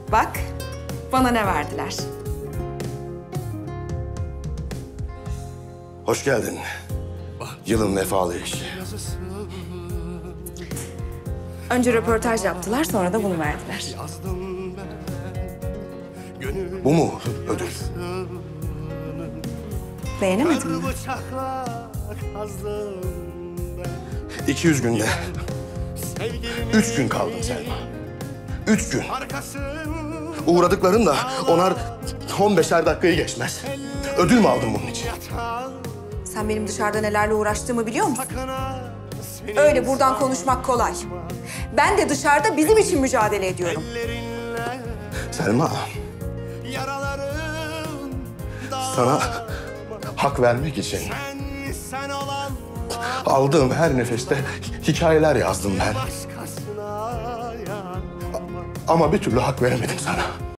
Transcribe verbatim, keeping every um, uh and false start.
Bak, bana ne verdiler? Hoş geldin. Yılın vefalı eşi. Önce röportaj yaptılar, sonra da bunu verdiler. Bu mu ödül? Beğenemedin mi? iki yüz günde üç gün kaldım Selma. Üç gün. Uğradıkların da onar on beşer dakikayı geçmez. Ödül mü aldın bunun için? Sen benim dışarıda nelerle uğraştığımı biliyor musun? Öyle buradan konuşmak kolay. Ben de dışarıda bizim için mücadele ediyorum. Selma, sana hak vermek için aldığım her nefeste hikayeler yazdım ben. Ama bir türlü hak veremedim sana.